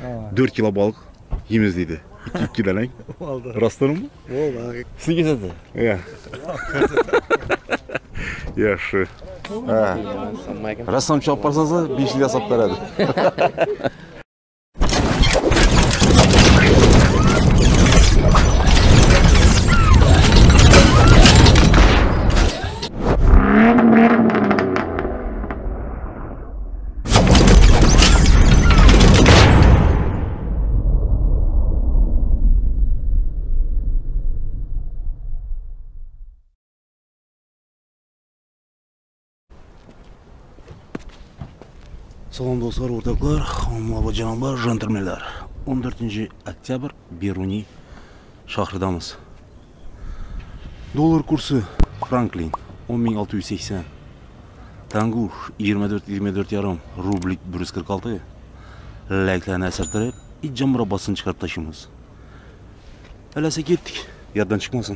4 kilo balık yemiz deydi. 2 kilodan. Oldu. Rastladın mı? Oldu. Siz kesedi? Ya. Yaxşı. Ha. Rassom chop barsanız 5 yil yasab beradi. Salom dostlar, ortaklar, hanımlar ve canımlar, jandarmeler. 14 oktyabr Beruni şahridamiz. Dolar kursu Franklin 10.680. Tanguş 24,5 rublik 146. Like'larını esirtirip icamıra basın çıkarıp taşımız. Elese gittik, yerden çıkmasın.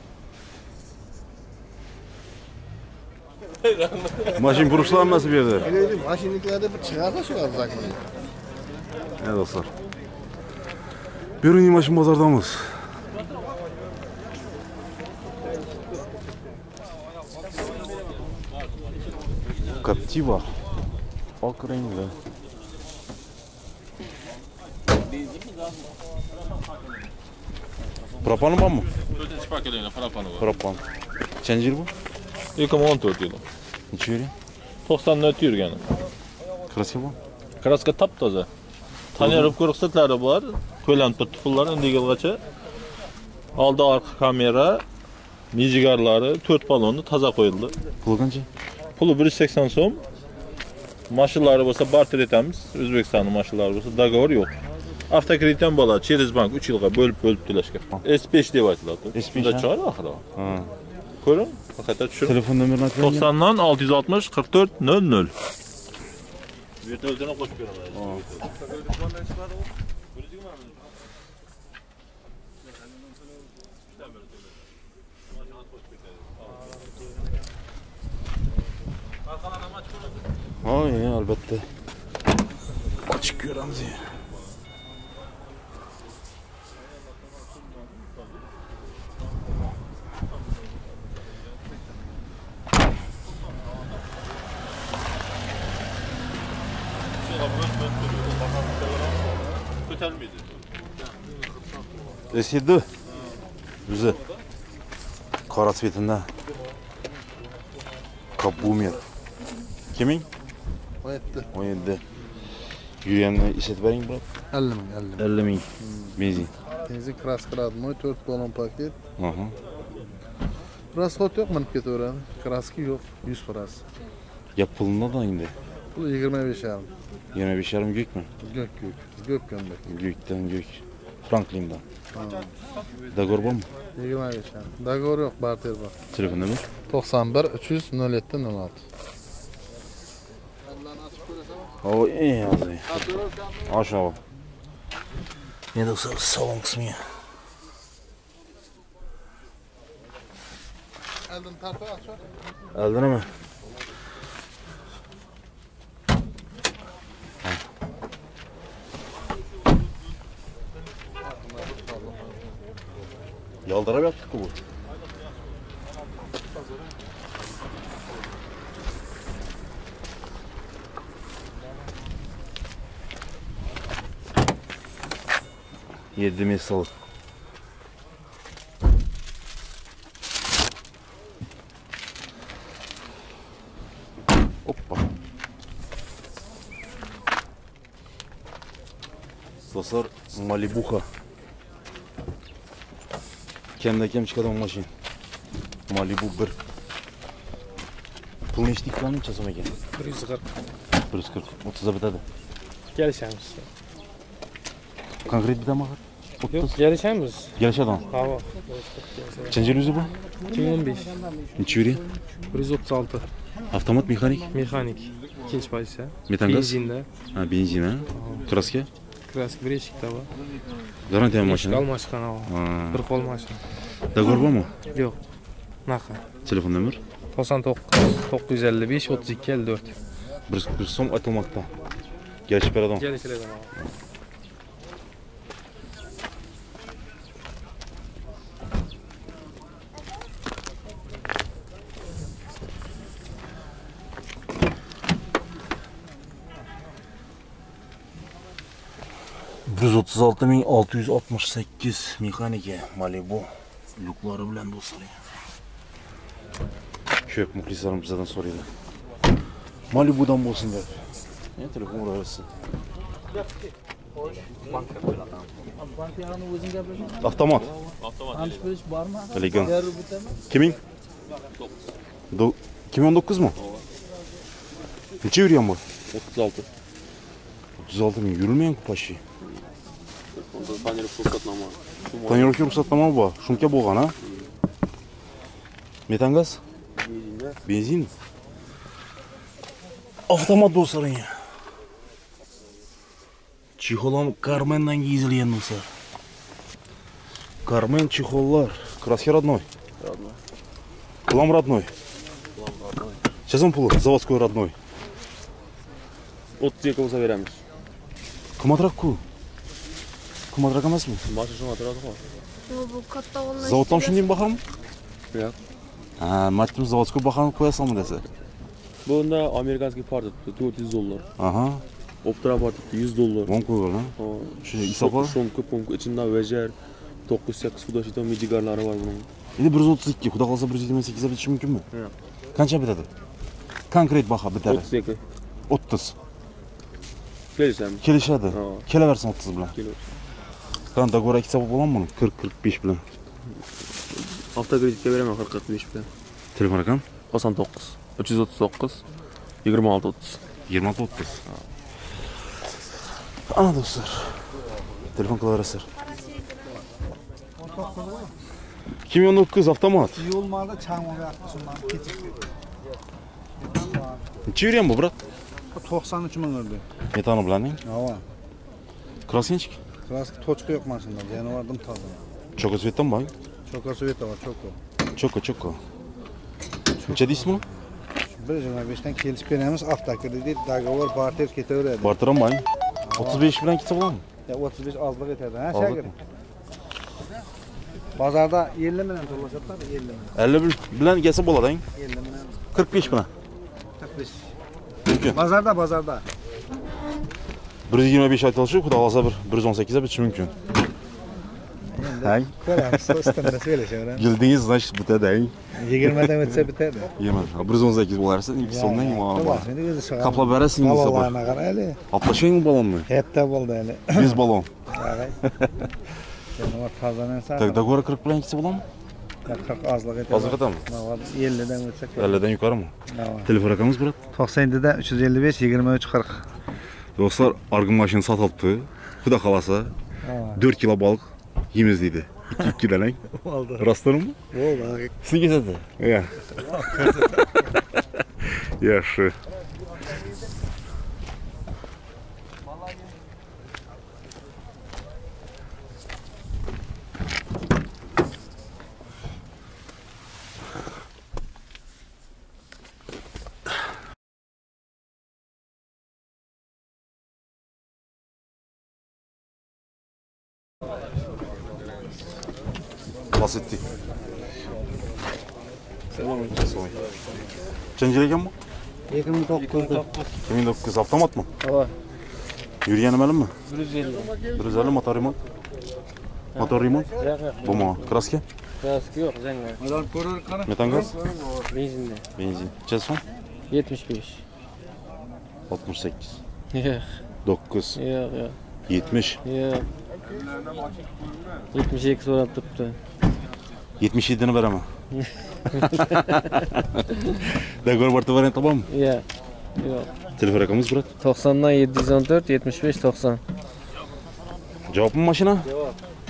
Maşin buruşlar nasıl bir yerde? Öyle maşinliklerde bir çıkarsa şu an zaten. Evet dostlar. Beruni maşin bazardamız. Captiva. Ak renkli. Propanı var mı? 4. paketine propanı var. Propan. Çencir bu? 2014 yılı. Neçe veriyor? 94 yürgeni. Krasiv bu? Kraska taptoza. Tanıyarıp kuruksatlari var. Köylentip tutullar indi yılgacha. Aldı arka kamera, mijigarlari, 4 balonu taza koyuldu. Pulu qancha? Pulu 180 so'm. Mashillari bo'lsa barter etamiz. O'zbekistonning mashillari bo'lsa dogovor yo'q. Avtokreditdan bo'ladi. Через bank 3 yilga bo'lib to'lashga. S5 deb aytiladi. S5 Bunda chiqadi oxiri. Ha. Ko'ring, faqat tushirib. Telefon nomerini aytib 90dan 660 44 00. Vertolyotini qo'shib beraman. Ay, albatta. Açık göremiz ya. Kötelmeydi. S7. Güzel. Kara svetinde. Kabumer. Kimin? 17. Yürüyenle işlet verin bırak. 50 50 bin. Benzin. Benzin kraska radmoy 4 balon paket. Aha. Rasxot yok minib ketaveradi. Kraska yo'q, 100%. Yapılında da indi. Bu 25 yarım. 25 yarım gök mü? Gök. Gök gömlek. Gökten gök. Franklin'dan. Dagor var mı? 25 yarım. Dogovor yo'q, barter bor. Telefon numara? 91 300 07 06. O iyi yazdı. Aşağı. Ne de salon kısmı ya. Elden tarafı aç. Eldin mi? Yaldırıp yaptık bu. Yediğimiz salık. Hoppa. Dostlar, Malibuha. Kendi kem çıkardım maşin. Malibu 1. Pulun içtik lan mı çasım eken? 140. 140. 30'a bitadi. Gelişemiz. Konkret bir tane var. Yok, gelişemiz. Geliş adam. Hava. Çencel yüzü bu? 2015. Neçe veriyor? 136. Avtomat mekanik. Mekanik. İkinci pozisiya. Metangaz? Benzinda. Ha, benzin ha. Kraska? Kraska bir eshikda bor. Garantiya Eshik mashina. almashgan havo. Bir qo'l mashina. Dogovor bormi? Yo'q. Naqa. Telefon nomer? 99 955 32 54. Bir so'm aytilmoqda. Gelish beradim. Gelişiledim havo. 136.668 mexanika Malibu lyuklari bilan do'stlar. Ko'p muxlislarimiz bizdan so'raydi. Malibudan bo'lsin deb. Telefon uraversin. Avtomat. Elegant. Kimin? 2019 mu? Necha yurgan bu? 36. 36 ming yurmayan kupashi. Tonirovka ruxsatnoma. Tonirovka ruxsatnoma bor. Shumka bo'lgan, ha? Metan gaz? Benzin. Avtomat do'stlaring. Chexolam Carmendan yezilgan do'stlar. Carmen chexollar. Краски родной. Родной. Клам родной. Сейчас он пул, заводской родной. 32 olsa veramiz. Qimmatroq-ku. Qimmatroq emasmi? Boshqa shunga turadi-ku. Bu katta o'rnash. Zavoddan shunday bahammi? Yo'q. Ha, matnimiz zavodskiy bahani qo'yasanmi desa. Bunda amerikanskiy part $400. Aha. Optra part $100. Bon qo'ygan, ha? Shuni hisobla. Shumka pumka ichida vejer 9-8 kudoshito mijigarlari bor buning. Endi 132, xudo xolsa 128 ga bitishi mumkinmi? Yo'q. Qancha bitadi? Konkret baho bitadi. 32. 30. Kelishamiz. Kelishadi. Ha. Kelaversin 30 bilan. Keladi. Qani dogovor hisob bo'ladimi buni? 40-45 bilan. Avtokreditga beraman 40-45 bilan. Telefon rakam? 99 339 26 30. 26-30. Ana do'stlar. Telefon qilaverasizlar. 2019 avtomat. Yo'lmada changmoq shundan ketib. Necha yurgan bu, brat? 93 ming urdi. Metani bilaning? Hava. Krasinchik. Kraska tochka yo'q mashina. Janovardim toza. Choko svetdan bor. Choka sveta bor, choko. Choko. Necha deysiz buni? 1.25 dan kelishib beramiz. Avtokredit, dogovor, barter ketaveradi. Barter ham bor. 35 bilan ketsa bo'ladimi? Ya 35 ozliq etadi, ha, shagir. Bozorda 50 million to'lashadi, 50 million. 50 bilan kelsa bo'ladi, 50 million. 45 bilan. 45. Mumkin. Bozorda. 125 aytilishi, xudo xolsa 118 ga bitishi mumkin. Hay. Ko'ramiz, sistemda söyleshaveramiz. Gildingiz, значит, bitadi. 20 dan o'tsa bitadi. Yemin. 118 bo'larsa, 2 so'mdan mana bor. Qaplab berasiz Balonlarni ingiz bor. qarayli. Atlashing balonni. Katta bo'ldi hali. 100 balon. Qarang. Janovar tozadan Tak, saqlab. dogovor 40 bilan ketsa bo'ladimi? 40 ozliq etadi. Ozliq etami? 50 dan o'tsa. 50 dan yuqorimi? Telefon raqamingiz brat? 97 dan 355 23 40. Do'stlar, arg'in mashina sotilibdi. Xudo xolasa 4 kilo baliq yeymiz deydi. 2 kilodan. Oldi. Rostdanmi? Bo'ldi. Siz kesadi. Ya. Yaxshi. Bahsettik. Selamünaleyküm. Kaçıncı ekan bu? 2009'da. 2009 avtomat mı? Evet. Yürüyeni benim mi? 150. 150 motor remont. Motor remont. Bu mu? Kraski? Kraski yo'q, zangar. Metan gaz? Benzinda. Benzin. Kaç son? 75. 68. Yo'q, 9. yo'q. 70. Yo'q. 72 so'rab turibdi. 77'ni veremem. Dogovor barter variant tamam mı? Yo'q. Yo'q. Telefon rakamımız brat. 90dan 714 75 90. Cevap mı maşina? Yo'q.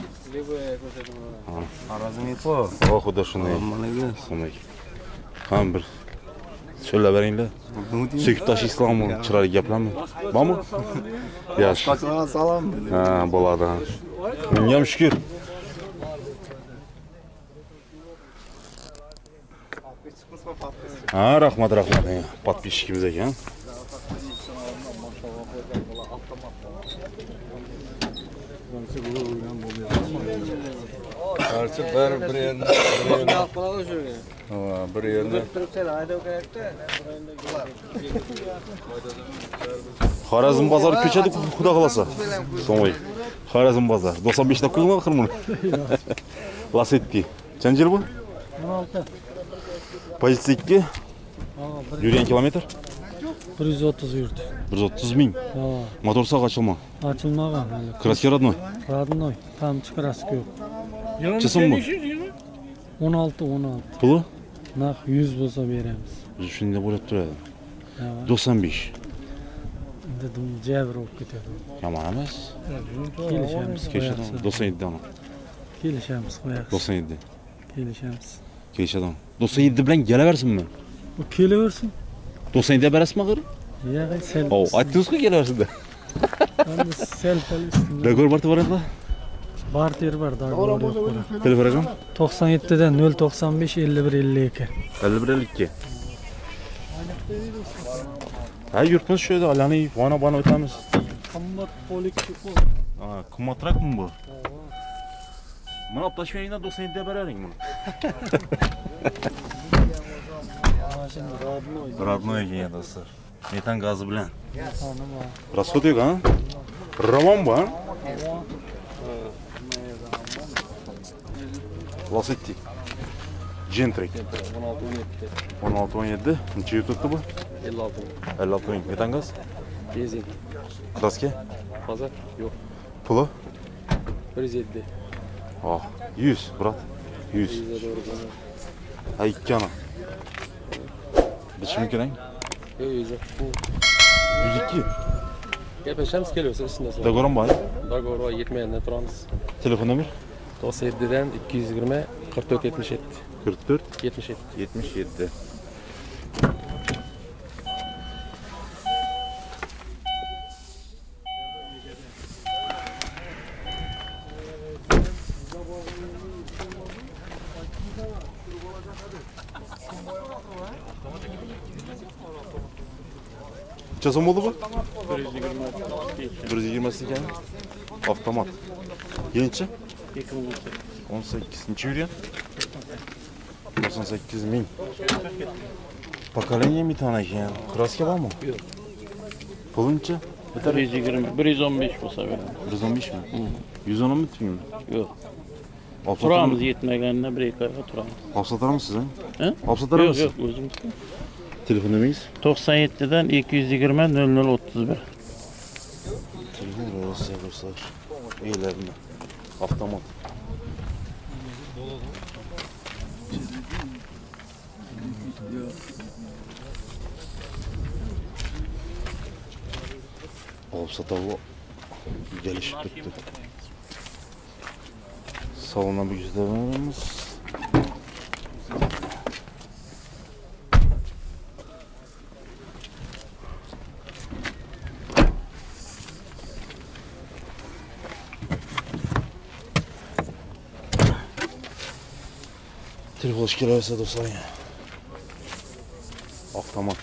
Oh xudo shunday. Shunday. Ham bir so'zlab beringlar. Söküp tashlaysizlarmi? Chiroyli gaplarmi? Bormi? Yaxshi. Salom. Ha, bo'ladi. Menga ham shukr. Ha, rahmat. Подписчикimiz ekan. Qarshi bir yerni bir yerni Xorazm bozori ko'chadi, xudo xolasa. So'nglik. Xorazm bozor. 95 ta qo'yma axir buni. Lasetti. Qancha yil bu? 16. Pozitsiya 2. Yurgan kilometr? 130 yurdi. 130 ming. Motor sog' ochilma. Ochilmagan hali. Kraska rodnoy. Radnoy. Tamchi kraska yo'q. Qancha so'm bu? 16. Puli? Naq 100 bo'lsa beramiz. Shunda bo'lib turadi. 95. Dedim jabr olib ketadi. Yomon emas. Kelishamiz. Kelishadi. 97 dan. Kelishamiz qo'yamiz. 97. Kelishamiz. Kelishadi. 97 bilan kelaversinmi? Bu kelaversin. 97 berasizmi axir? Yo'q, sel. Aytdingiz-ku kelaversin deb. Endi sel üstünde. Dagor barti variantlar? Barter var Dagor yo'q. Telefon raqam? 97 dan 095 51 52. 5152. Ha, yurtimiz shu yerda, alani vona o'tamiz. Qimmat polik chiqdi. Ha, qimmatrakmi bu? Mana olib tashlayingdan 97 deb beraring buni. Mashina radnoy. Родной ekan do'stlar. Metan gazi bilan. Xonim bor. Расход yo'q, ha? Роман bu, ha? Lasetti. Gentry. 16-17. Necha yurt o'tdi bu? 56 ming. Metan gaz? Benzin. Kraska? Hozir yo'q. Puli? 107. Oh, 100, brat. 100. Ha, ikki ana. Bichim kerak? Yo'q, 100. 102. Gaplashamiz kelaversa ishdan so'ng. Dagoram bor. Dagor va yetmagandan turamiz. Telefon nomer? 97 dan 220 44 77. 44 77. 77. Necha so'm bo'ldi bu? 120 ekan. Avtomat. Yenichi? 18. Necha yurgan? 98 ming. Pokoleniya metana ekan. Kraska bormi? Yo'q. Puluncha? 120, 115 bo'lsa beramiz. 115 mi? 110 mi tutayım? Yo'q. Turamiz yetmaganda bir ikki oyga turamiz. Olib satar mısınız? Ha? Olib satar Yo'q, mısınız? yo'q, o'zimiz. Telefon numarangiz? 97 dan 220 0031. Telefon numarası dostlar. İyilerinde. Avtomat. Olib satar bu. Gelişip tuttu. Salona bir yüzlerimimiz. Telefon hoş gelerse dostlar ya. Avtomat.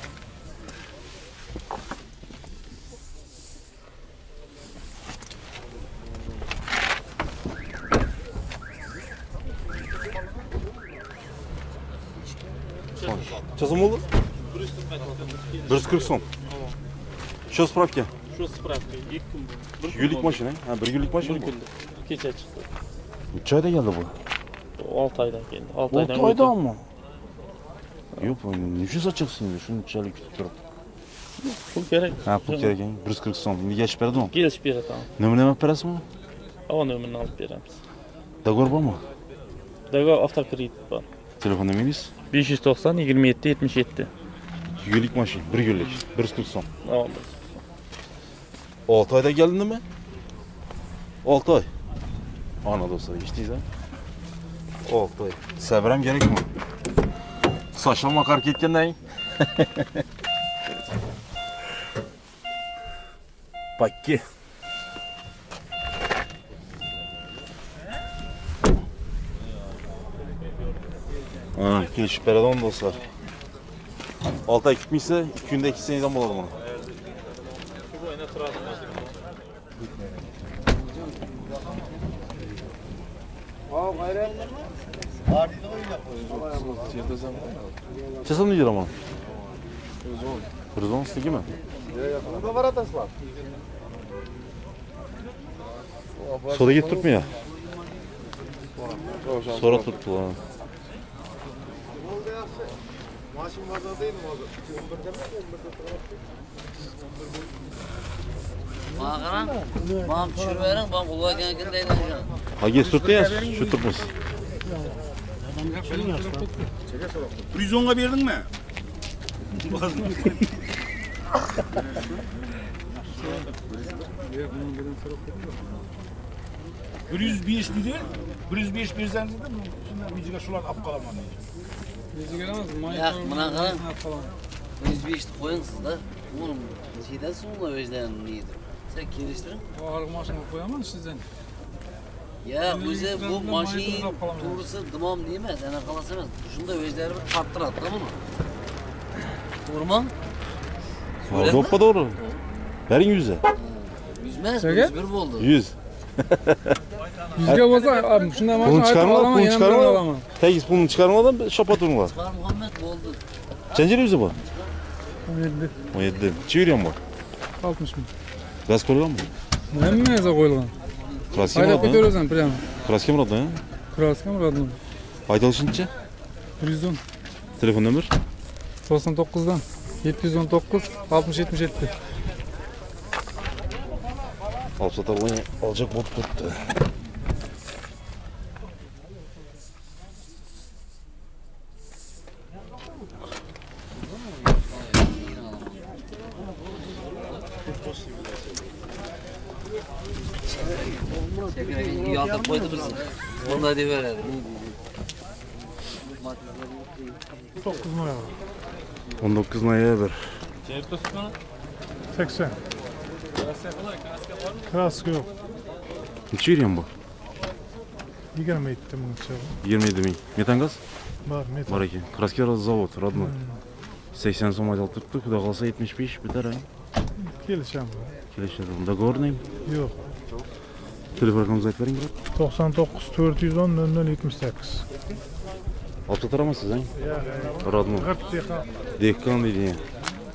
Çözüm olur? 140 so'm. Şu spravka. Shu spravka 2 kun. Yülük maşını. Ha, bir yülük maşını bu. Kecha chiqdi. Necha oyda geldi bu? 6 oydan keldi. 6 oydan. 6 oyda mı? Yok, nechasi ochiqsin shunchalik kutib turib. Pul kerak. Ha, pul kerak ekan. 140 so'm. Nega beradimi? Kelishib beraman. Nima berasizmi? Havo nomerini olib beramiz. Dagor bormi? Dagor avtokredit bor. Telefon nomeringiz? 590 27 77. Yülük maşın, bir yülük. 140 so'm. Tamam. 6 oyda geldinmi? 6 oy. Ana dostlar, eshitdingiz ha? 6 oy. Sabram kerakmi? Sochim oqarib ketgandan. Pakki. Ha, kelishib beradi dostlar. 6 ay kutmaysa, 2 kunda 2 seneden bo'ladi buni. Çesam ne diyorum ama? 110 stiki mi? Soda getirip mi ya? Sonra tuttu lan. Mağaran, bana düşür verin, bana kullarken yakındaydı. Ha sürttü ya, şu tutmuş. 110'a verdin mi? 105 dedi. 105 bersen dedim. Şimdi biziga şular ap qalaman deydi. Ya, buna qarang. 105 qo'yingsiz da. Oğlum, nechidasiz ular o'zlarini deydi. Sen kelishtiring. Ağır maşını koyaman sizden. Ya, o'zi bu mashin to'g'risi dimom deyman, ana qalasa emas. Shunda o'zlari bir tarttiradi da buni. To'g'rimi? Doppa doğru. Verin 100'e. 100 emas, 101 bo'ldi. 100. 100'ge bolsa, shunda Bunu maşını çıkarma, alaman, bunu yana çıkarma. birini alaman. Tegiz bunu çıkarmadan şapa durma. Çıkar Muhammed bo'ldi. Çencere yüzü bu. 17, 17. Çeviriyorum bu. 60 ming. Gaz koyuyor mu? Hammaga qo'yilgan. Kraski mi Haydab radın? ketaversan prямо. Kraski mi radın? Kraskam radın. Aydalışınca? 110. Telefon numara? 99'dan 719 60 77. Alsat alayı alacak bot tuttu. Çekirek yaltır koydu bizi. Onda deyiveradi. 9 numara. 19 naya bir. 80. Kraska yok. Neçe veriyorsun bu? 20 ettim bunun çabuk. 27 bin. Metan gaz? Var metal. Var ki. Kraski zavod, radno. 80 som aydal tuttu. Kuda kalsa 75 biter ha. Gelişem. Kileşedim. Dogovor neyim? Yok. Telefon rakamınızı ayıp verin bırak. 99 410 0078. Alsat aramazsınız ha? Ya. Radno. Gırt deha. Dekkan dedi ya.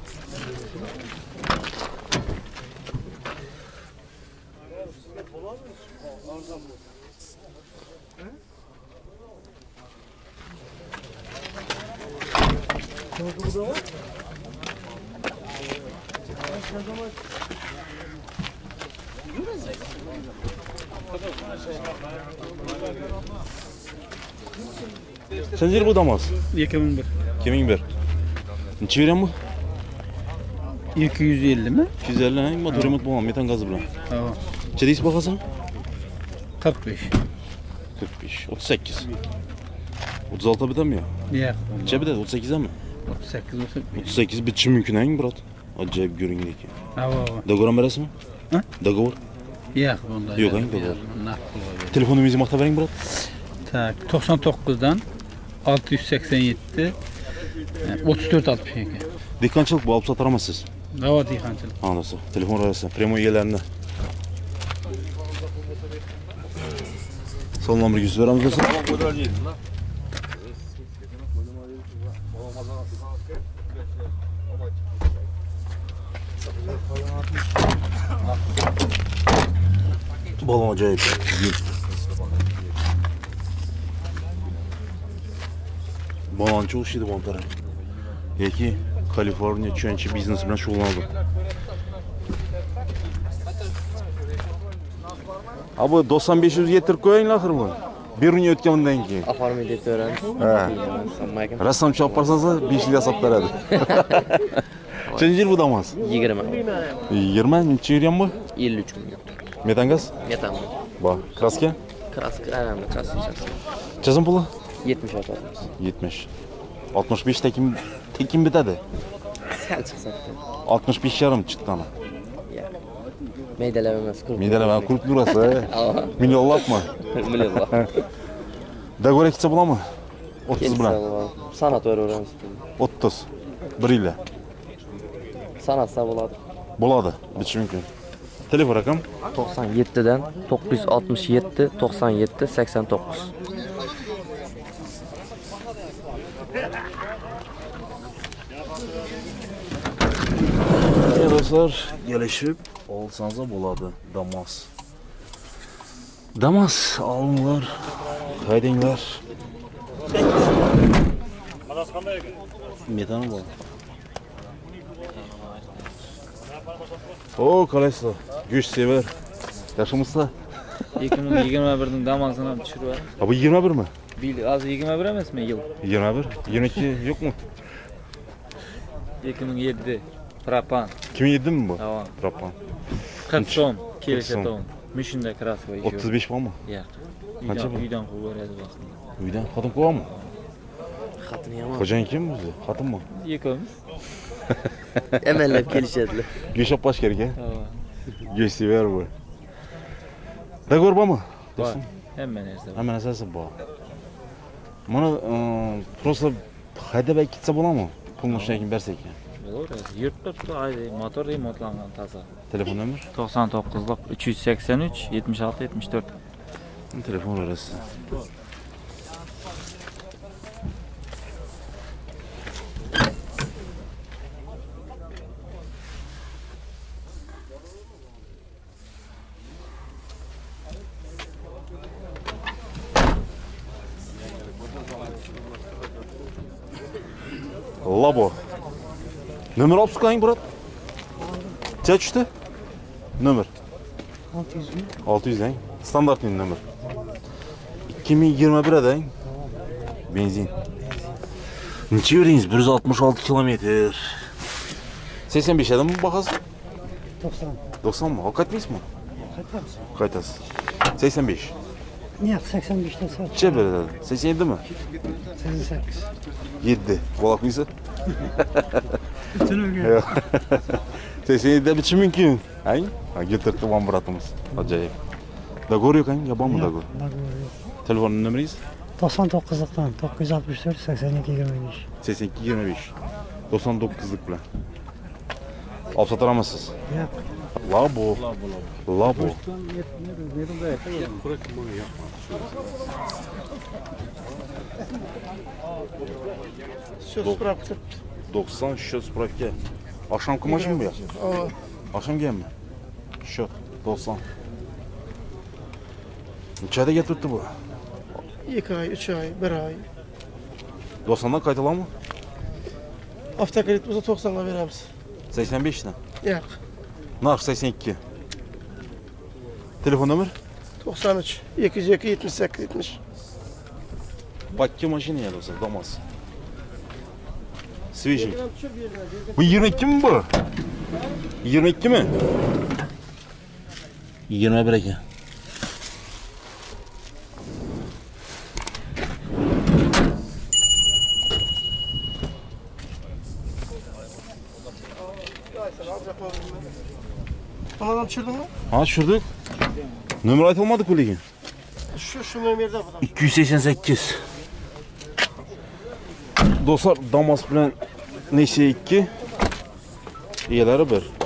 Sence bu damaz? 2001. Kimin bir? Neçe veriyorsun bu? 250 mi? 250 ha? Motor remont bulmam. Metan gazı bulan. Tamam. Çedis bakasan? 45. 45, 38. 36 biter mi ya? Yok. Çe biter, 38'e mi? 38 olsa. 38 bitişi mümkün ha Murat? Acayip görünüyor ki. Hava. Dogovor veresi mi? Ha? Dogovor. Yok bunda. Yok, hangi dogovor? Telefonumuzu makta verin Murat. Tak 99'dan 687 34 62. Dikkançılık bu alıp satar ama siz. Hava diyhancılık. Anlasın. Telefon arası. Primo üyelerine. Son numara 100 verir misin? Balon acayip. Balon çok şeydi bu taraf. Peki Kaliforniya çönçü biznesi bilen şoğlandım. Abi 9500 getirip koyun ahır mı? Bir gün ötkenimden ki. Afarmı deyip öğren. He. Ressam çap parsansa 5 yıl hesap veradi. Çenci yıl bu damaz? 20. 20 neçe veriyorsun bu? 53 gün. Metan gaz? Metan. Bak kraske? Kraska önemli. Kraska içersin. Çazım pulu? 70 atarız. 70. 65 tekim bitadi. Sen çıksak. 65 yarım çıktı ana. Meydeleme emas. Midene ben kurup durası. Milyonlap mı? Milyonlap. Dogovor ketsa bulamı? 30 bilan. Sanat öğreniriz. 30. 1 ile. Sanatsa bo'ladi. Bo'ladi. Bitishi mumkin. Telefon rakam 97'den 967 97 89. Ya dostlar, gelişip olsanız da buladı. Damas. Damas alınlar. Haydinglar. Metanı var. O kalaysa. Güç sever. Yaşımızda. 2021'ning damasini ham tushirib. Ha bu 21 mi? Hozir 21 emasmi yil? 21. 22 yok mu? 2007 propan. 2007 mi bu? Tamam. Propan. 40 so'm 40 kelishadi. Mishunda kraska yo'q. 35 var mı? Yo'q. Qancha bu? Uydan qilib beradi vaqtida. Uydan xotin ko'va mı? Xatini yomon. Xo'jayin kim o'zi? Xotin mi? Ikkovimiz. Emellab kelishadilar. Go'sht olib qo'yish kerak, a? Tamam. Go'sht sever bu. Dogovor bormi? Bor. Hamma narsa bor. Hamma narsasi bor. Mana просто haydab ketsa bo'ladimi? Pulni shundan keyin bersak. Bo'laveradi. Yurtda ayda motor remontlangan toza. Telefon nomer? 99lik 383 76 74. Telefon arası. Labo. Nömer alıp sıkayın Murat. Kaç işte? Nömer. 600 mi? 600 deyin. Standart bir nömer. 2021'e deyin. Benzin. Neçe veriniz? 166 kilometre. 85 adam mı bakasın? 90. 90 mı? Hakikat miyiz mi? Kaytas. 85. Niye 85'te sat? Çe böyle dedi. 87 mi? 88. 7. Balak mıysa? Bütün öyle. 87'de biçim mümkün. Hay? Ha getirdi van Murat'ımız. Acayip. Dagor yok hani? Yaban mı Dagor? Telefonun numarayız? 99'luktan 964 82 25. 82 25. 99'luk bilen. Alıp sataramazsınız. Yok. Labo. Labo. Söz bıraktı. 90 şöz spravka. Akşam kumaşı mı bu ya? Akşam gel mi? Şu 90. Neçədə getirdi bu? 2 ay, 3 ay, 1 ay. 90'dan qaytılar mı? Avtokredit bize 90'a veremiz. 85'den. Yok. Narx 82. Telefon numara? 93 202 78 70. Bakki maşını ya dostlar, Damas. Свежий. Bu 22 mi bu? 22 mi? 21 eke. Anadan düşürdün mü? Ha düşürdük. Nömer aytılmadı kuligin. Şu numerde bu da. 288. Dostlar Damas bilen neyse 2. Egeleri bir.